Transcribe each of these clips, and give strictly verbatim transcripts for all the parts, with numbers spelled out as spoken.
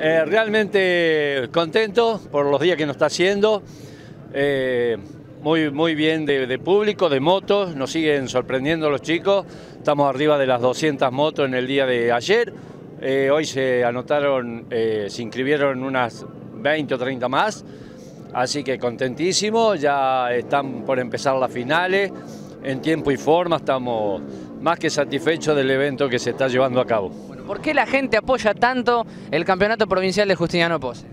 Eh, realmente contento por los días que nos está haciendo, eh, muy, muy bien de, de público, de motos, nos siguen sorprendiendo los chicos, estamos arriba de las doscientas motos en el día de ayer, eh, hoy se anotaron, eh, se inscribieron unas veinte o treinta más, así que contentísimo, ya están por empezar las finales, en tiempo y forma, estamos más que satisfechos del evento que se está llevando a cabo. ¿Por qué la gente apoya tanto el campeonato provincial de Justiniano Posse?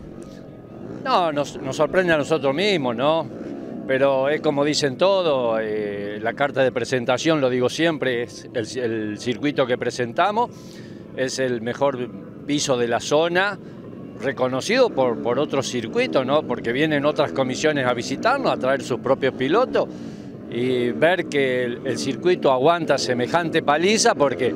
No, nos, nos sorprende a nosotros mismos, ¿no? Pero es como dicen todos, eh, la carta de presentación, lo digo siempre, es el, el circuito que presentamos, es el mejor piso de la zona, reconocido por, por otros circuitos, ¿no? Porque vienen otras comisiones a visitarnos, a traer sus propios pilotos y ver que el, el circuito aguanta semejante paliza, porque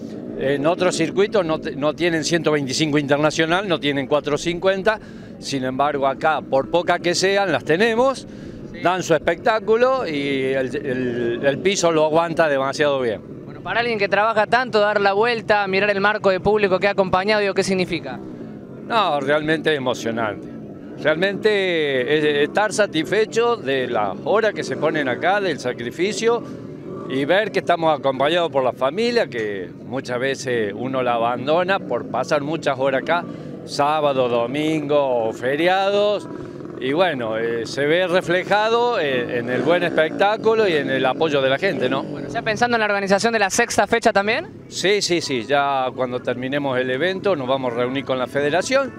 en otros circuitos no, no tienen ciento veinticinco internacional, no tienen cuatrocientos cincuenta, sin embargo acá, por poca que sean, las tenemos, dan su espectáculo y el, el, el piso lo aguanta demasiado bien. Bueno, para alguien que trabaja tanto, dar la vuelta, mirar el marco de público que ha acompañado, digo, ¿qué significa? No, realmente emocionante. Realmente es estar satisfecho de las horas que se ponen acá, del sacrificio, y ver que estamos acompañados por la familia, que muchas veces uno la abandona por pasar muchas horas acá, sábado, domingo o feriados, y bueno, eh, se ve reflejado en, en el buen espectáculo y en el apoyo de la gente, ¿no? Bueno, ¿ya pensando en la organización de la sexta fecha también? Sí, sí, sí, ya cuando terminemos el evento nos vamos a reunir con la federación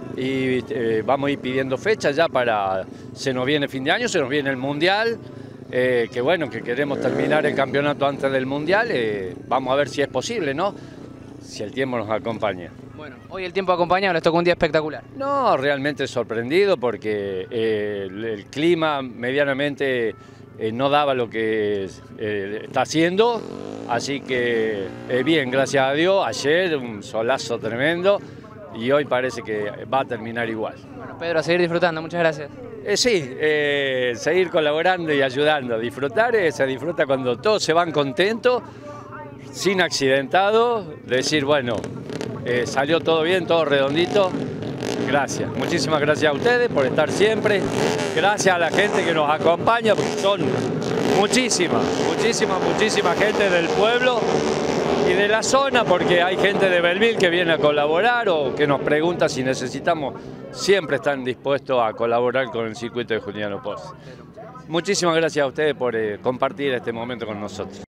y eh, vamos a ir pidiendo fechas ya para, se nos viene fin de año, se nos viene el Mundial. Eh, que bueno, que queremos terminar el campeonato antes del Mundial, eh, vamos a ver si es posible, ¿no? Si el tiempo nos acompaña. Bueno, hoy el tiempo acompañado, les tocó un día espectacular. No, realmente sorprendido porque eh, el, el clima medianamente eh, no daba lo que eh, está haciendo, así que eh, bien, gracias a Dios, ayer un solazo tremendo y hoy parece que va a terminar igual. Bueno, Pedro, a seguir disfrutando, muchas gracias. Eh, sí, eh, seguir colaborando y ayudando. Disfrutar, eh, se disfruta cuando todos se van contentos, sin accidentados, decir, bueno, eh, salió todo bien, todo redondito. Gracias, muchísimas gracias a ustedes por estar siempre. Gracias a la gente que nos acompaña, porque son muchísimas, muchísimas, muchísima gente del pueblo y de la zona, porque hay gente de Belleville que viene a colaborar o que nos pregunta si necesitamos. Siempre están dispuestos a colaborar con el circuito de Justiniano Posse. Muchísimas gracias a ustedes por eh, compartir este momento con nosotros.